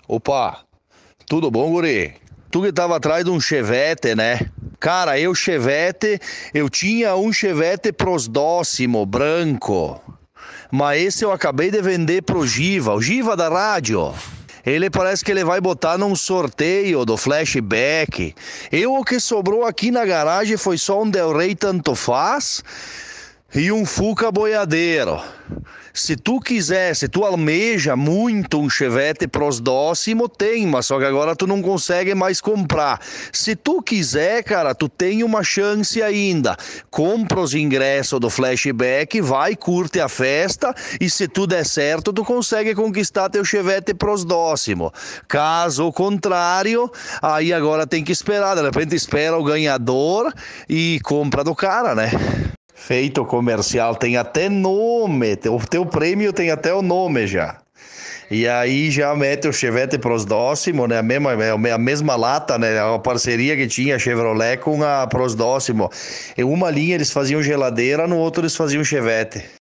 Opa, tudo bom, guri? Tu que tava atrás de um Chevette, né? Cara, eu tinha um Chevette Prosdóximo branco, mas esse eu acabei de vender pro Giva, o Giva da rádio. Ele parece que ele vai botar num sorteio do flashback. O que sobrou aqui na garagem foi só um Del Rey tanto faz e um Fuca boiadeiro. Se tu quiser, se tu almeja muito um Chevette Prosdóximo, tem, mas só que agora tu não consegue mais comprar. Se tu quiser, cara, tu tem uma chance ainda. Compra os ingressos do flashback, vai, curte a festa e se tudo der certo, tu consegue conquistar teu Chevette Prosdóximo. Caso contrário, aí agora tem que esperar. De repente espera o ganhador e compra do cara, né? Feito comercial, tem até nome. O teu prêmio tem até o nome já. E aí já mete o Chevette Prosdóximo, né? A mesma lata, né? A parceria que tinha a Chevrolet com a Prosdóximo. Em uma linha eles faziam geladeira, no outro eles faziam Chevette.